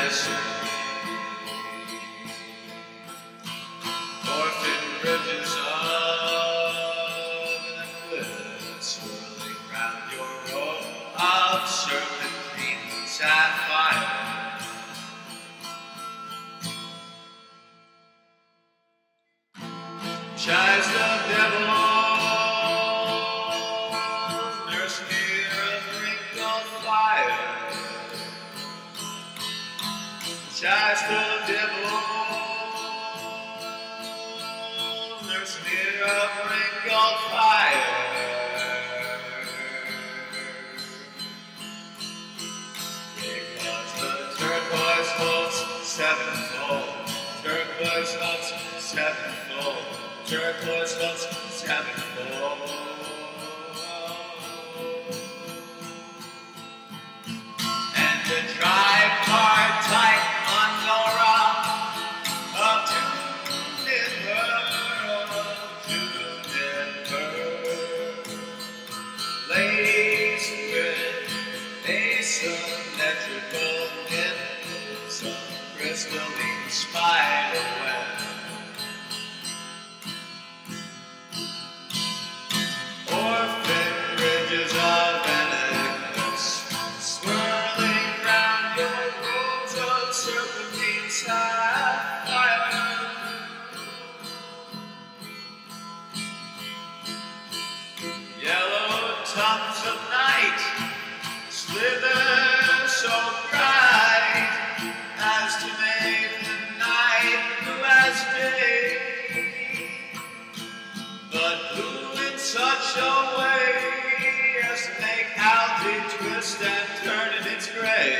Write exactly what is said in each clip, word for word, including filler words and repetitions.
sea. Orphan bridges of liquid swirling round your row of serpentine sapphire. Shines the devil's nurse near a wrinkled fire. Shines the devil's nurse near a wrinkled fire. Because the turquoise floats sevenfold, turquoise floats sevenfold. Turquoise floats sevenfold. And the tripartite on the rock of Juniper, Juniper, laced with asymmetrical nipples of crystalline spiderweb. Orphan ridges of elegance, swirling round your robes of serpentine sapphire. Yellow tongues of night slither so bright as to make the night blue as day, but blue in such a way as to make algae twist and turn in its gray.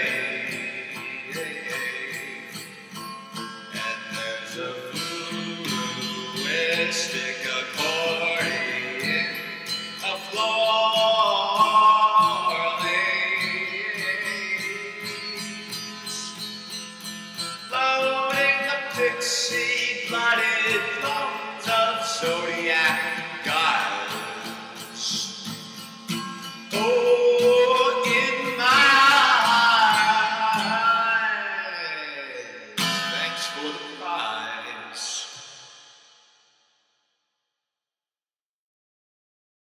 And there's a fluistic accordion, a floral lace, floating the pixie-blooded bones of zodiac gods.